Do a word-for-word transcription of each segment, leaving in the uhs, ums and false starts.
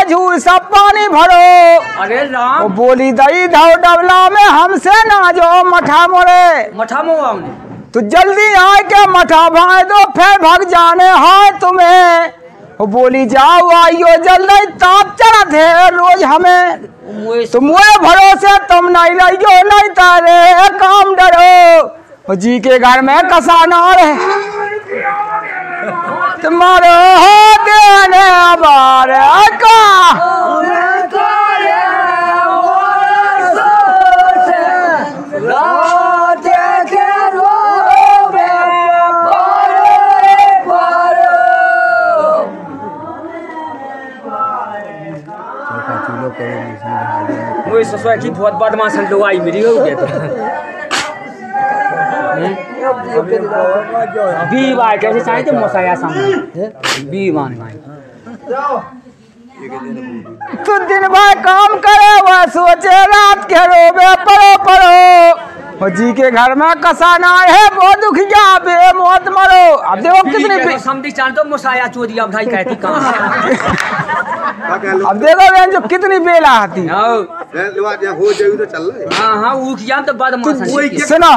झूर सब पानी भरो। अरे राम वो बोली दई धाव डबला में हमसे ना जो मठा मोरे। मठा मोआ तो जल्दी आए के मठा भाई दो फिर भग जाने हाय तुम्हें। वो बोली जाओ आइयो जल्दी ताप चढ़ा थे रोज हमें। तो मुए भरोसे तुम नहीं रहियो नहीं तारे काम डरो। जी के घर में कसाना है तुम्हारे हो देने बार का। मुझे ससुर की बहुत बदमाश लोग आई मेरी हो गया तो बी बार कैसे चाहिए तो मोसाया सामने बी मान भाई तू दिन भर काम करे वह सोचे रात के रोबे पड़ो पड़ो। जी के घर में कसाना है वो दुख जाबे मौत मरो। अब देखो कितनी समझी चार तो मोसाया चोरी अब भाई कहती कहां अब देखो बहन जो कितनी बेला आती हो जाए तो चल रहा है। हां हां वो किया तो बदमाश सुनो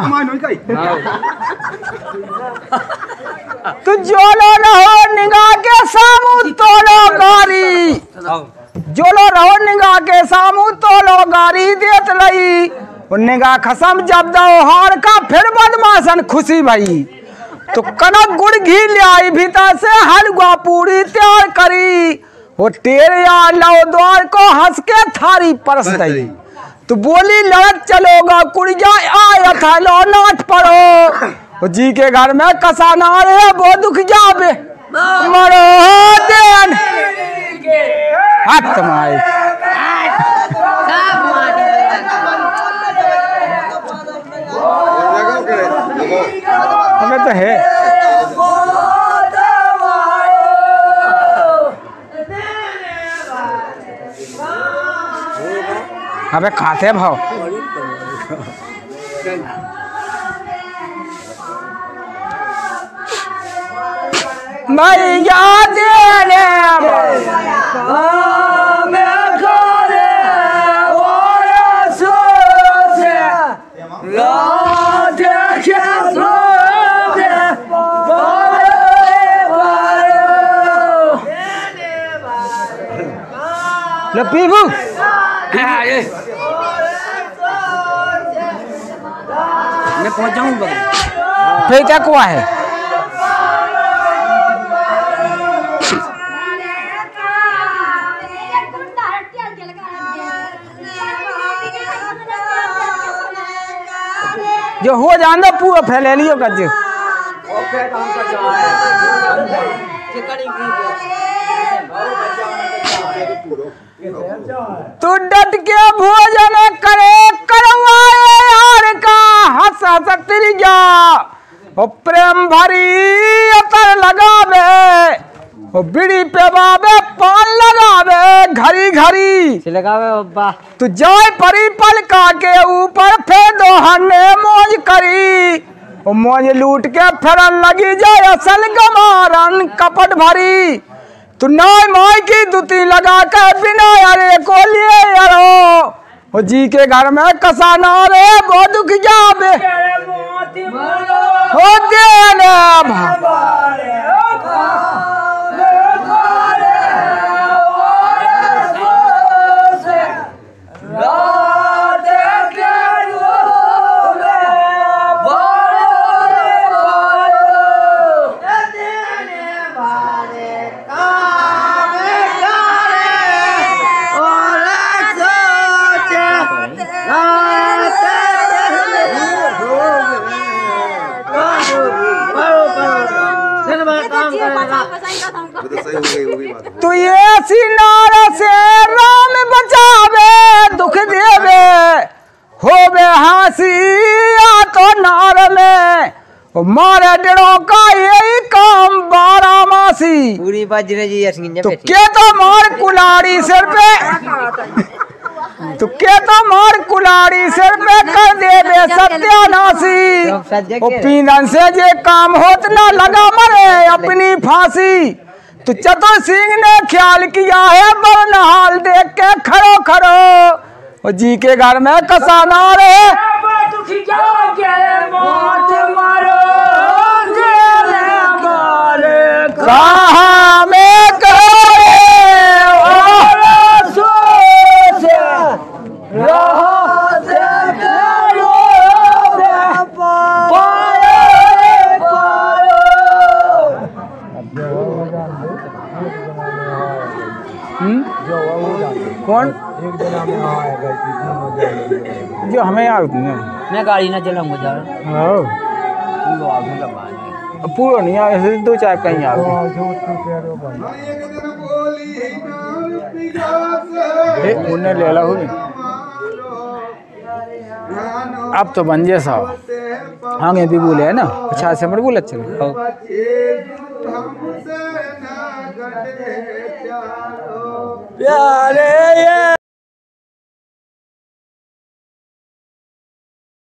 तू जोलो रहो निगाह के सामू तोलो गारी। जोलो रहो निगाह के सामू तोलो गारी देत रही। निगाह खसम जब दो हार का फिर बदमाशन खुशी भई। तो कनक गुड़ घी ले आई भीतर से हलवा पूरी तैयार करी। वो तेरे यार लो द्वार को हंस के थारी परस दई। तो बोली लड़त चलोगा कुड़िया आया था लो नाच पड़ो। जी के घर में कसाना रे वो दुख जाबे मरो देन हाथ तुम्हारे हमें तो है अबे खाते भाव भैया देने पीबू मैं पहुंच जाऊंगा फिर क्या कुआ है। जो हो जान दो पूरा फैले लियो कर जो तू डट के भोजन करे करवाए यार का हंस हंस तेरी जा। ओ प्रेम भरी अतर लगावे ओ बीड़ी पे बाबे पान लगावे घड़ी घड़ी लगावे बाबा। तू जाए परी पलका के ऊपर फिर दोहन ने मौज करी। ओ मौज लूट के फिरन लगी जाए असल गमारन कपट भरी। तू नाय माय की दुती लगा के बिना अरे को लिए यारो। जी के घर में कसाना रे वो दुख जाबे हो देने तू ये सिनार से राम बचावे दुख देवे हो बे हंसिया तो नार में मारे डेढ़ों का यही काम बारह मासी पूरी बात जी तो क्या तो मार कुलाड़ी सिर पे तो क्या तो मार कुलाड़ी सिर पे कर दे बे सत्यानाशी। ओ पीनन से जे काम होत ना लगा मरे अपनी फांसी। तो चतुर सिंह ने ख्याल किया है बरनहाल देख के खड़ो खड़ो और जी के घर में कसाना रहे कहा में करे कौन जो हमें याद मैं गाड़ी ना चलाऊंगा जा पूरा नहीं आए दो चार कहीं आ उन्हें ले ला हुई अब तो बन जैसा हाँ ये भी बोले है ना अच्छा से मत बोल अच्छा प्यारे ये